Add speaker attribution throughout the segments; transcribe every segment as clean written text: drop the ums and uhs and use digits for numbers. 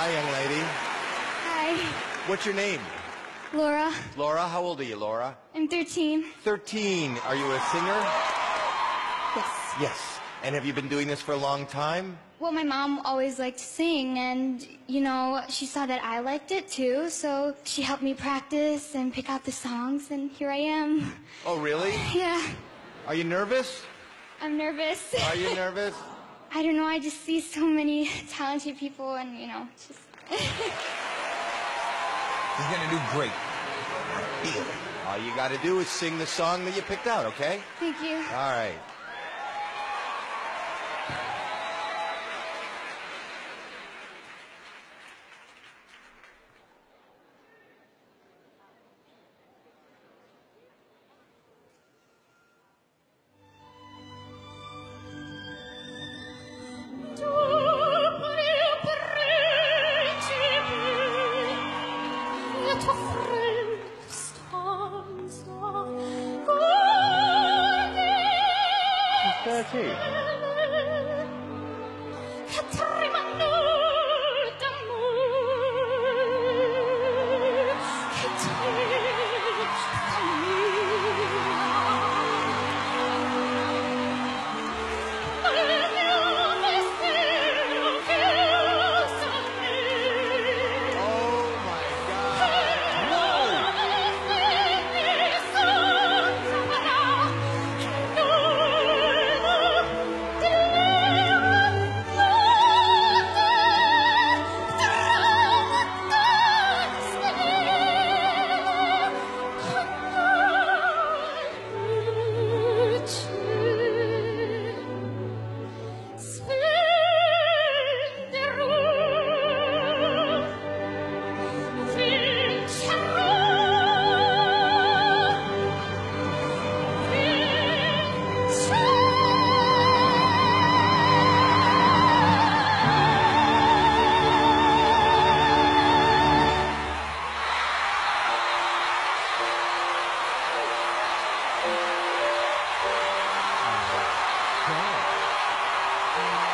Speaker 1: Hi, young lady.
Speaker 2: Hi,
Speaker 1: What's your name?
Speaker 2: Laura.
Speaker 1: Laura, how old are you, Laura?
Speaker 2: I'm 13.
Speaker 1: 13. Are you a singer?
Speaker 2: Yes.
Speaker 1: Yes. And have you been doing this for a long time?
Speaker 2: Well, my mom always liked to sing, and, she saw that I liked it too, so she helped me practice and pick out the songs, and here I am.
Speaker 1: Oh, really?
Speaker 2: Yeah,
Speaker 1: Are you nervous?
Speaker 2: I'm nervous.
Speaker 1: Are you nervous?
Speaker 2: I don't know, I just see so many talented people, and, just...
Speaker 3: He's gonna do great. I feel it.
Speaker 1: All you got to do is sing the song that you picked out, okay?
Speaker 2: Thank you.
Speaker 1: All right.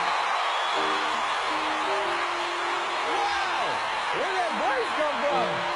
Speaker 3: Where did that voice come from?